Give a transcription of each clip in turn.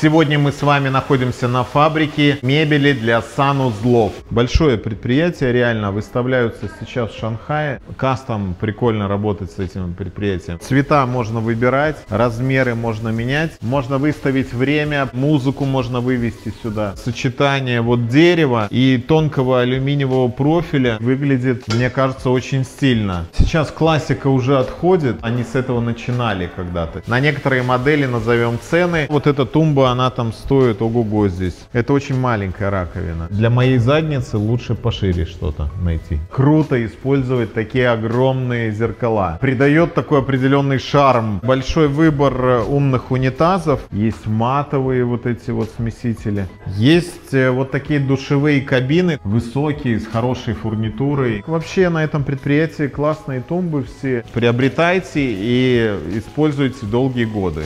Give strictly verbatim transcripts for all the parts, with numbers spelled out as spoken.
Сегодня мы с вами находимся на фабрике мебели для санузлов. Большое предприятие, реально, выставляются сейчас в Шанхае. Кастом прикольно работать с этим предприятием. Цвета можно выбирать, размеры можно менять, можно выставить время, музыку можно вывести сюда. Сочетание вот дерева и тонкого алюминиевого профиля выглядит, мне кажется, очень стильно. Сейчас классика уже отходит, они с этого начинали когда-то. На некоторые модели назовем цены. Вот эта тумба, она там стоит ого-го здесь. Это очень маленькая раковина. Для моей задницы лучше пошире что-то найти. Круто использовать такие огромные зеркала. Придает такой определенный шарм. Большой выбор умных унитазов. Есть матовые вот эти вот смесители. Есть вот такие душевые кабины. Высокие, с хорошей фурнитурой. Вообще на этом предприятии классные тумбы все. Приобретайте и используйте долгие годы.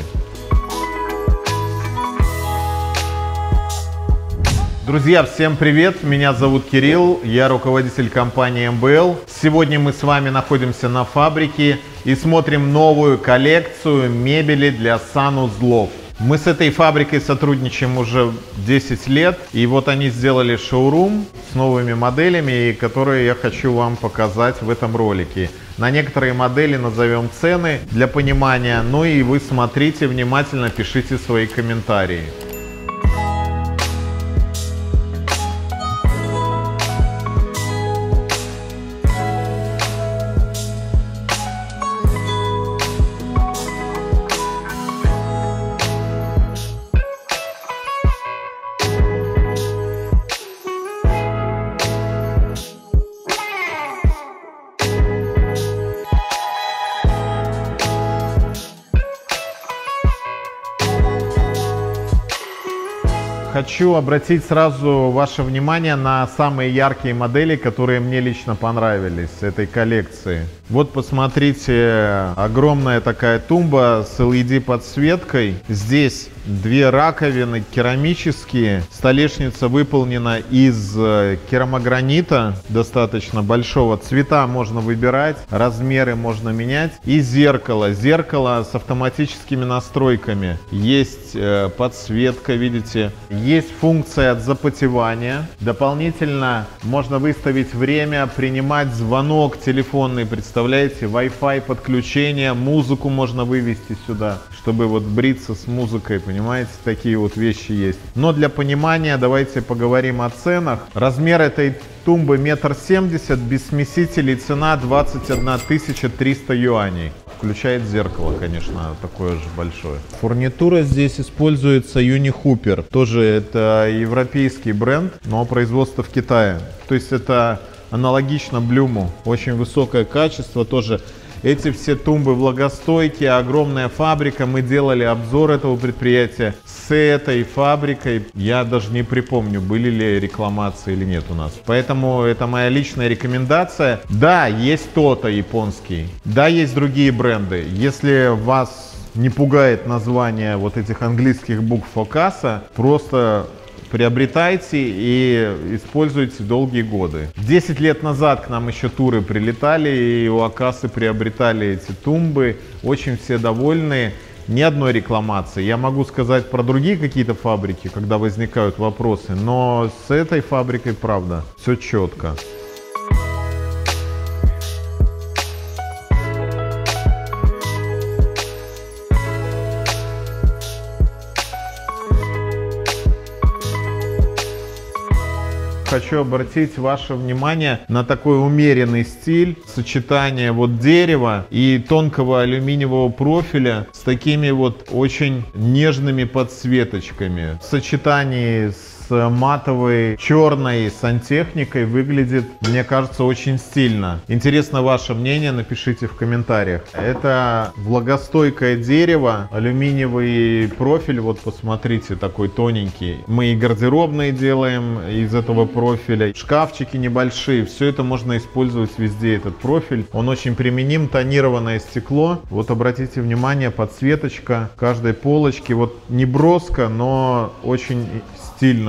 Друзья, всем привет! Меня зовут Кирилл, я руководитель компании эм бэ эл. Сегодня мы с вами находимся на фабрике и смотрим новую коллекцию мебели для санузлов. Мы с этой фабрикой сотрудничаем уже десять лет, и вот они сделали шоурум с новыми моделями, которые я хочу вам показать в этом ролике. На некоторые модели назовем цены для понимания, ну и вы смотрите внимательно, пишите свои комментарии. Хочу обратить сразу ваше внимание на самые яркие модели, которые мне лично понравились с этой коллекции. Вот посмотрите, огромная такая тумба с эл и ди подсветкой. Здесь две раковины керамические. Столешница выполнена из керамогранита, достаточно большого. Цвета можно выбирать, размеры можно менять. И зеркало. Зеркало с автоматическими настройками. Есть э, подсветка, видите. Есть функция от запотевания. Дополнительно можно выставить время, принимать звонок телефонный, представляете, Wi-Fi подключение, музыку можно вывести сюда, чтобы вот бриться с музыкой, понимаете, такие вот вещи есть. Но для понимания давайте поговорим о ценах. Размер этой тумбы метр семьдесят, без смесителей, цена двадцать одна тысяча триста юаней. Включает зеркало, конечно, такое же большое. Фурнитура здесь используется Юни Хупер. Тоже это европейский бренд, но производство в Китае. То есть это аналогично Блюму. Очень высокое качество тоже. Эти все тумбы влагостойкие, огромная фабрика. Мы делали обзор этого предприятия. С этой фабрикой я даже не припомню, были ли рекламации или нет у нас. Поэтому это моя личная рекомендация. Да, есть то-то японский. Да, есть другие бренды. Если вас не пугает название вот этих английских букв Окаса, просто приобретайте и используйте долгие годы. десять лет назад к нам еще туры прилетали, и у Окасы приобретали эти тумбы. Очень все довольны. Ни одной рекламации. Я могу сказать про другие какие-то фабрики, когда возникают вопросы, но с этой фабрикой, правда, все четко. Хочу обратить ваше внимание на такой умеренный стиль, сочетание вот дерева и тонкого алюминиевого профиля с такими вот очень нежными подсветочками. В сочетании с матовой черной сантехникой выглядит, мне кажется, очень стильно. Интересно ваше мнение, напишите в комментариях. Это влагостойкое дерево, алюминиевый профиль, вот посмотрите, такой тоненький. Мы и гардеробные делаем из этого профиля, шкафчики небольшие, все это можно использовать везде, этот профиль. Он очень применим, тонированное стекло. Вот обратите внимание, подсветочка каждой полочки, вот не броско, но очень стильно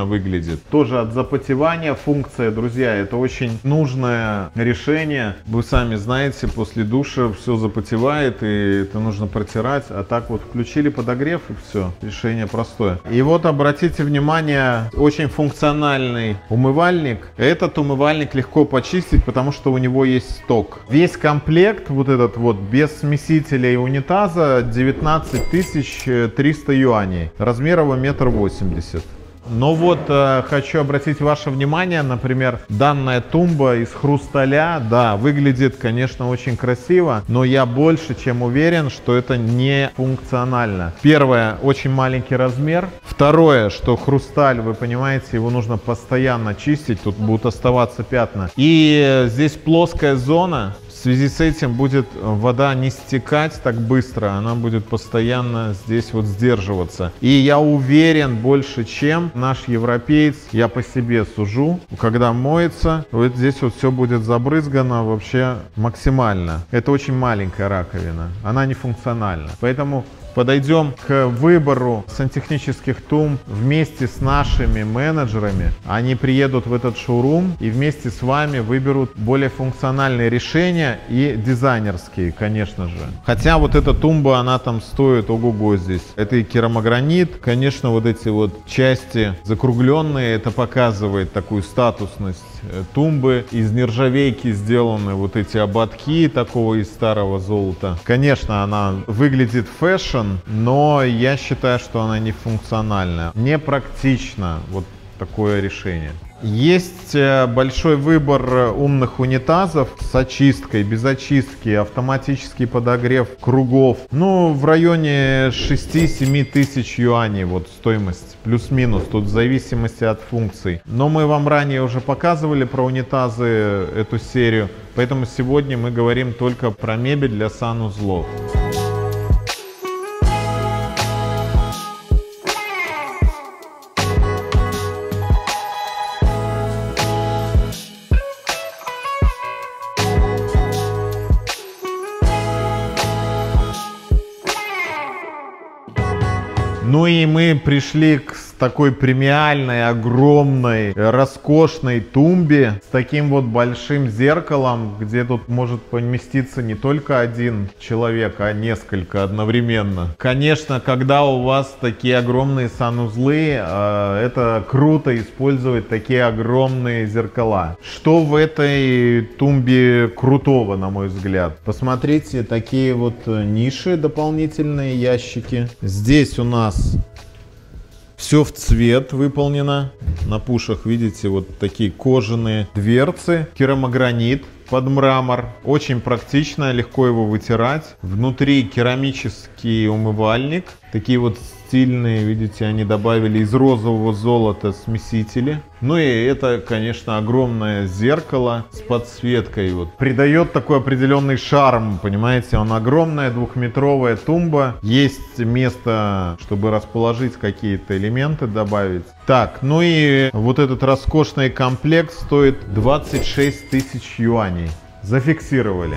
выглядит. Тоже от запотевания функция, друзья, это очень нужное решение. Вы сами знаете, после душа все запотевает, и это нужно протирать. А так вот включили подогрев, и все. Решение простое. И вот обратите внимание, очень функциональный умывальник. Этот умывальник легко почистить, потому что у него есть сток. Весь комплект, вот этот вот, без смесителя и унитаза, девятнадцать тысяч триста юаней. Размер его метр восемьдесят. Но вот э, хочу обратить ваше внимание, например, данная тумба из хрусталя, да, выглядит, конечно, очень красиво, но я больше чем уверен, что это не функционально. Первое, очень маленький размер. Второе, что хрусталь, вы понимаете, его нужно постоянно чистить, тут будут оставаться пятна. И здесь плоская зона. В связи с этим будет вода не стекать так быстро, она будет постоянно здесь вот сдерживаться. И я уверен больше, чем наш европеец, я по себе сужу, когда моется, вот здесь вот все будет забрызгано вообще максимально. Это очень маленькая раковина, она не функциональна. Поэтому подойдем к выбору сантехнических тумб вместе с нашими менеджерами. Они приедут в этот шоурум и вместе с вами выберут более функциональные решения и дизайнерские, конечно же. Хотя вот эта тумба, она там стоит ого-го здесь. Это и керамогранит. Конечно, вот эти вот части закругленные, это показывает такую статусность тумбы. Из нержавейки сделаны вот эти ободки такого из старого золота. Конечно, она выглядит фэшн, но я считаю, что она не функциональна. Не практично вот такое решение. Есть большой выбор умных унитазов с очисткой, без очистки, автоматический подогрев кругов. Ну, в районе шести-семи тысяч юаней вот стоимость, плюс-минус, тут в зависимости от функций. Но мы вам ранее уже показывали про унитазы эту серию, поэтому сегодня мы говорим только про мебель для санузлов. Ну и мы пришли к такой премиальной, огромной, роскошной тумбе с таким вот большим зеркалом, где тут может поместиться не только один человек, а несколько одновременно. Конечно, когда у вас такие огромные санузлы, это круто использовать такие огромные зеркала. Что в этой тумбе крутого, на мой взгляд? Посмотрите, такие вот ниши, дополнительные ящики. Здесь у нас все в цвет выполнено. На пушах, видите, вот такие кожаные дверцы. Керамогранит под мрамор. Очень практично, легко его вытирать. Внутри керамический умывальник. Такие вот стильные, видите, они добавили из розового золота смесители. Ну и это, конечно, огромное зеркало с подсветкой. Вот. Придает такой определенный шарм, понимаете. Он огромная двухметровая тумба. Есть место, чтобы расположить какие-то элементы, добавить. Так, ну и вот этот роскошный комплект стоит двадцать шесть тысяч юаней. Зафиксировали.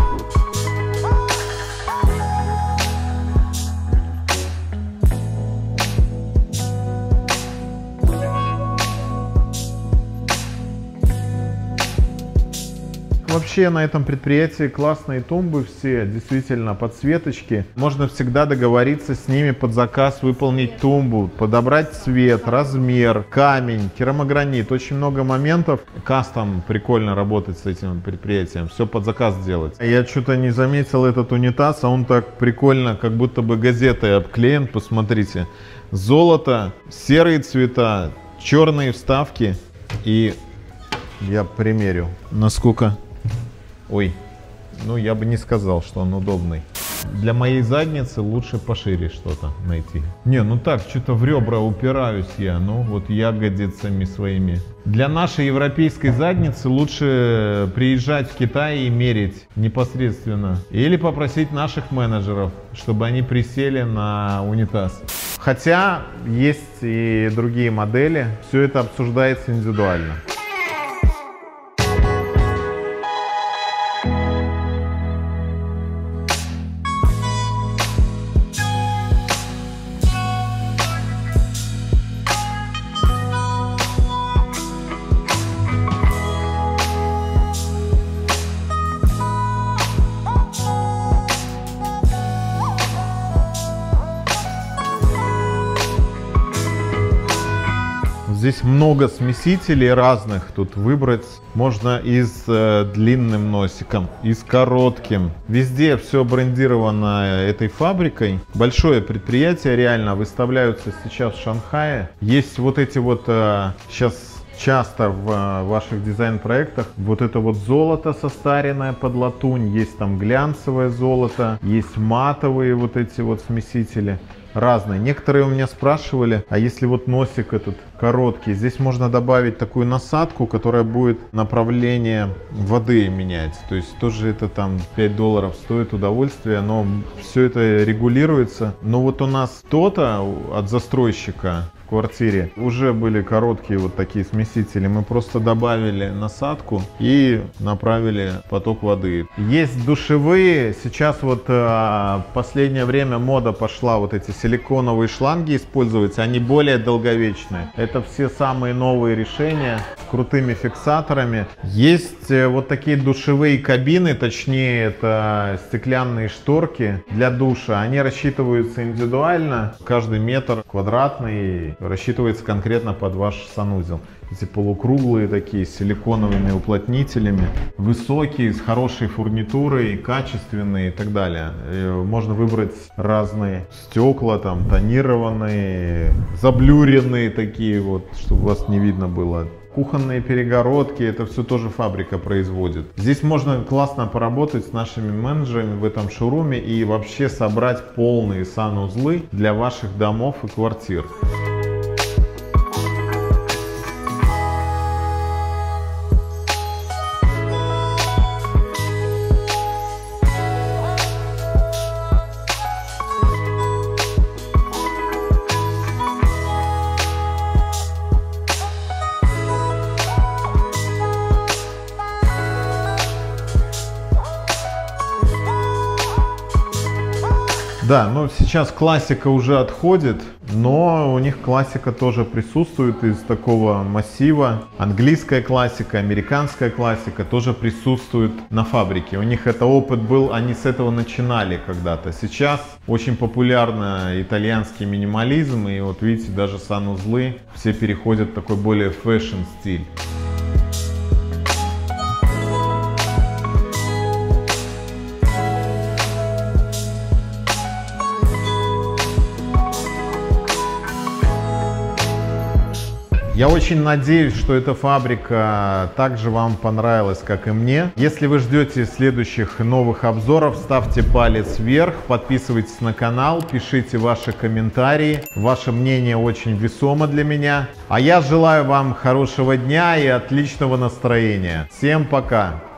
Вообще на этом предприятии классные тумбы все, действительно подсветочки. Можно всегда договориться с ними под заказ, выполнить тумбу, подобрать цвет, размер, камень, керамогранит. Очень много моментов. Кастом прикольно работать с этим предприятием, все под заказ делать. Я что-то не заметил этот унитаз, а он так прикольно, как будто бы газетой обклеен. Посмотрите, золото, серые цвета, черные вставки. И я примерю, насколько... Ой, ну я бы не сказал, что он удобный. Для моей задницы лучше пошире что-то найти. Не, ну так, что-то в ребра упираюсь я, ну вот ягодицами своими. Для нашей европейской задницы лучше приезжать в Китай и мерить непосредственно. Или попросить наших менеджеров, чтобы они присели на унитаз. Хотя есть и другие модели, все это обсуждается индивидуально. Здесь много смесителей разных тут выбрать. Можно и с э, длинным носиком, и с коротким. Везде все брендировано этой фабрикой. Большое предприятие, реально, выставляются сейчас в Шанхае. Есть вот эти вот э, сейчас... Часто в ваших дизайн-проектах вот это вот золото состаренное под латунь, есть там глянцевое золото, есть матовые вот эти вот смесители. Разные. Некоторые у меня спрашивали, а если вот носик этот короткий, здесь можно добавить такую насадку, которая будет направление воды менять. То есть тоже это там пять долларов стоит удовольствие, но все это регулируется. Но вот у нас кто-то от застройщика в квартире уже были короткие вот такие смесители. Мы просто добавили насадку и направили поток воды. Есть душевые. Сейчас вот в последнее время мода пошла вот эти силиконовые шланги использовать, они более долговечные. Это все самые новые решения с крутыми фиксаторами. Есть вот такие душевые кабины, точнее это стеклянные шторки для душа. Они рассчитываются индивидуально, каждый метр квадратный рассчитывается конкретно под ваш санузел. Эти полукруглые такие, с силиконовыми уплотнителями, высокие, с хорошей фурнитурой, качественные и так далее. И можно выбрать разные стекла, там тонированные, заблюренные такие вот, чтобы вас не видно было. Кухонные перегородки, это все тоже фабрика производит. Здесь можно классно поработать с нашими менеджерами в этом шоуруме и вообще собрать полные санузлы для ваших домов и квартир. Да, но сейчас классика уже отходит, но у них классика тоже присутствует из такого массива. Английская классика, американская классика тоже присутствует на фабрике. У них это опыт был, они с этого начинали когда-то. Сейчас очень популярно итальянский минимализм, и вот видите, даже санузлы все переходят в такой более фэшн стиль. Я очень надеюсь, что эта фабрика также вам понравилась, как и мне. Если вы ждете следующих новых обзоров, ставьте палец вверх, подписывайтесь на канал, пишите ваши комментарии. Ваше мнение очень весомо для меня. А я желаю вам хорошего дня и отличного настроения. Всем пока!